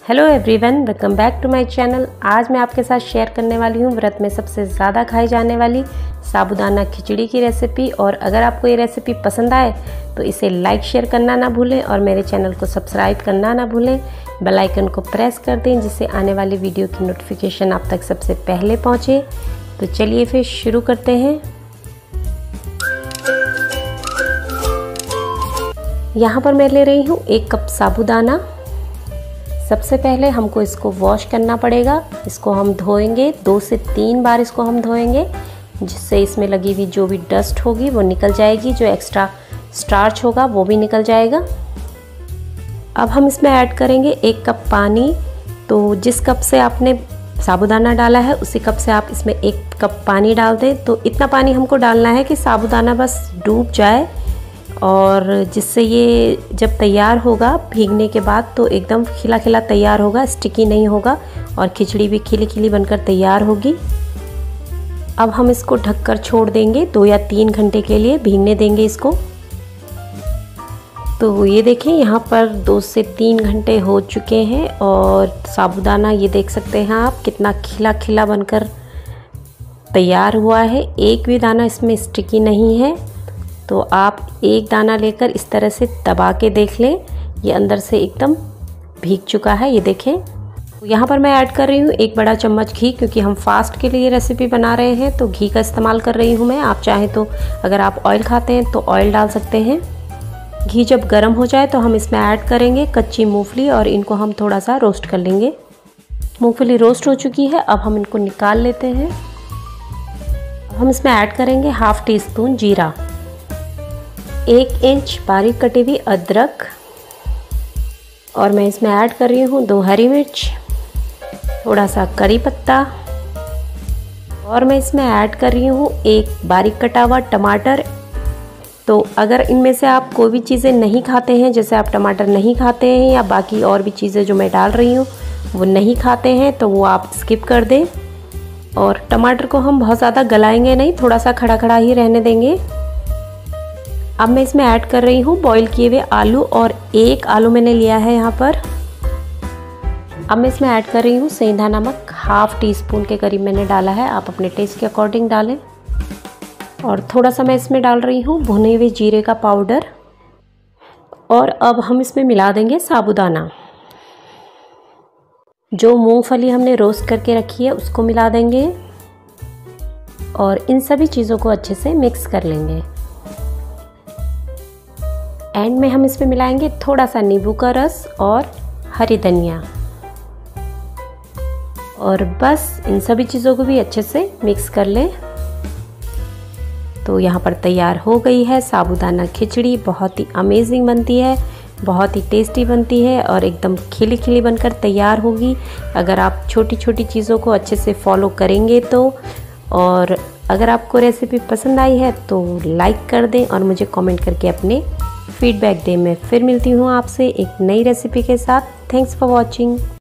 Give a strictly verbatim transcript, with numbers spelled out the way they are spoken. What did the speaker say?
Hello everyone, welcome back to my channel. आज मैं आपके साथ शेयर करने वाली हूँ व्रत में सबसे ज़्यादा खाई जाने वाली साबूदाना खिचड़ी की रेसिपी। और अगर आपको ये रेसिपी पसंद आए तो इसे लाइक शेयर करना ना भूलें और मेरे चैनल को सब्सक्राइब करना ना भूलें। बेल आइकन को प्रेस कर दें जिससे आने वाली वीडियो की नोटिफिकेशन आप तक सबसे पहले पहुँचे। तो चलिए फिर शुरू करते हैं। यहाँ पर मैं ले रही हूँ एक कप साबूदाना। सबसे पहले हमको इसको वॉश करना पड़ेगा। इसको हम धोएंगे, दो से तीन बार इसको हम धोएंगे, जिससे इसमें लगी हुई जो भी डस्ट होगी वो निकल जाएगी, जो एक्स्ट्रा स्टार्च होगा वो भी निकल जाएगा। अब हम इसमें ऐड करेंगे एक कप पानी। तो जिस कप से आपने साबूदाना डाला है उसी कप से आप इसमें एक कप पानी डाल दें। तो इतना पानी हमको डालना है कि साबूदाना बस डूब जाए, और जिससे ये जब तैयार होगा भीगने के बाद तो एकदम खिला खिला तैयार होगा, स्टिकी नहीं होगा और खिचड़ी भी खिली खिली बनकर तैयार होगी। अब हम इसको ढककर छोड़ देंगे, दो या तीन घंटे के लिए भीगने देंगे इसको। तो ये देखें, यहाँ पर दो से तीन घंटे हो चुके हैं और साबूदाना ये देख सकते हैं आप कितना खिला खिला बनकर तैयार हुआ है। एक भी दाना इसमें स्टिकी नहीं है। तो आप एक दाना लेकर इस तरह से दबा के देख लें, ये अंदर से एकदम भीग चुका है। ये देखें। यहाँ पर मैं ऐड कर रही हूँ एक बड़ा चम्मच घी, क्योंकि हम फास्ट के लिए रेसिपी बना रहे हैं तो घी का इस्तेमाल कर रही हूँ मैं। आप चाहें तो अगर आप ऑयल खाते हैं तो ऑयल डाल सकते हैं। घी जब गर्म हो जाए तो हम इसमें ऐड करेंगे कच्ची मूंगफली और इनको हम थोड़ा सा रोस्ट कर लेंगे। मूंगफली रोस्ट हो चुकी है, अब हम इनको निकाल लेते हैं। हम इसमें ऐड करेंगे हाफ टी स्पून जीरा, एक इंच बारीक कटी हुई अदरक, और मैं इसमें ऐड कर रही हूँ दो हरी मिर्च, थोड़ा सा करी पत्ता, और मैं इसमें ऐड कर रही हूँ एक बारीक कटा हुआ टमाटर। तो अगर इनमें से आप कोई भी चीज़ें नहीं खाते हैं, जैसे आप टमाटर नहीं खाते हैं या बाकी और भी चीज़ें जो मैं डाल रही हूँ वो नहीं खाते हैं, तो वो आप स्किप कर दें। और टमाटर को हम बहुत ज़्यादा गलाएंगे नहीं, थोड़ा सा खड़ा खड़ा ही रहने देंगे। अब मैं इसमें ऐड कर रही हूँ बॉईल किए हुए आलू, और एक आलू मैंने लिया है यहाँ पर। अब मैं इसमें ऐड कर रही हूँ सेंधा नमक, हाफ टी स्पून के करीब मैंने डाला है, आप अपने टेस्ट के अकॉर्डिंग डालें। और थोड़ा सा मैं इसमें डाल रही हूँ भुने हुए जीरे का पाउडर। और अब हम इसमें मिला देंगे साबूदाना। जो मूंगफली हमने रोस्ट करके रखी है उसको मिला देंगे, और इन सभी चीज़ों को अच्छे से मिक्स कर लेंगे। एंड में हम इसमें मिलाएंगे थोड़ा सा नींबू का रस और हरी धनिया, और बस इन सभी चीज़ों को भी अच्छे से मिक्स कर लें। तो यहाँ पर तैयार हो गई है साबूदाना खिचड़ी। बहुत ही अमेजिंग बनती है, बहुत ही टेस्टी बनती है और एकदम खिली खिली बनकर तैयार होगी अगर आप छोटी छोटी चीज़ों को अच्छे से फॉलो करेंगे तो। और अगर आपको रेसिपी पसंद आई है तो लाइक कर दें और मुझे कमेंट करके अपने फीडबैक दें। मैं फिर मिलती हूँ आपसे एक नई रेसिपी के साथ। Thanks for watching.